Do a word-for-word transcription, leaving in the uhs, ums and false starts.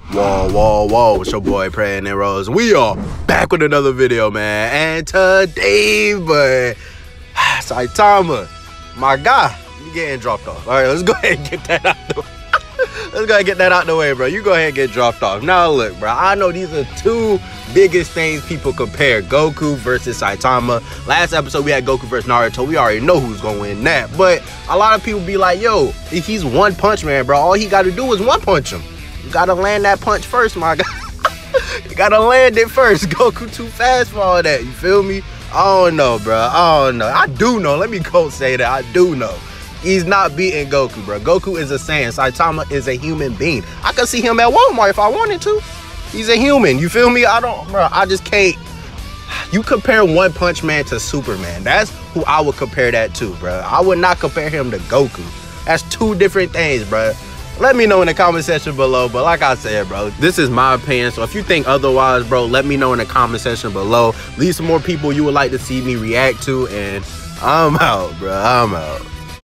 Whoa, whoa, whoa, it's your boy Praying and Rose. We are back with another video, man. And today, but Saitama, my guy, you getting dropped off. All right, let's go ahead and get that out the way. Let's go ahead and get that out the way, bro. You go ahead and get dropped off. Now, look, bro, I know these are two biggest things people compare. Goku versus Saitama. Last episode, we had Goku versus Naruto. We already know who's going to win that. But a lot of people be like, yo, he's one punch man, bro. All he got to do is one punch him. You got to land that punch first, my guy. You got to land it first. Goku too fast for all that. You feel me? I don't know, bro. I don't know. I do know. Let me go say that. I do know. He's not beating Goku, bro. Goku is a Saiyan. Saitama is a human being. I could see him at Walmart if I wanted to. He's a human. You feel me? I don't, bro. I just can't. You compare One Punch Man to Superman. That's who I would compare that to, bro. I would not compare him to Goku. That's two different things, bro. Let me know in the comment section below. But like I said, bro, this is my opinion. So if you think otherwise, bro, let me know in the comment section below. Leave some more people you would like to see me react to. And I'm out, bro. I'm out.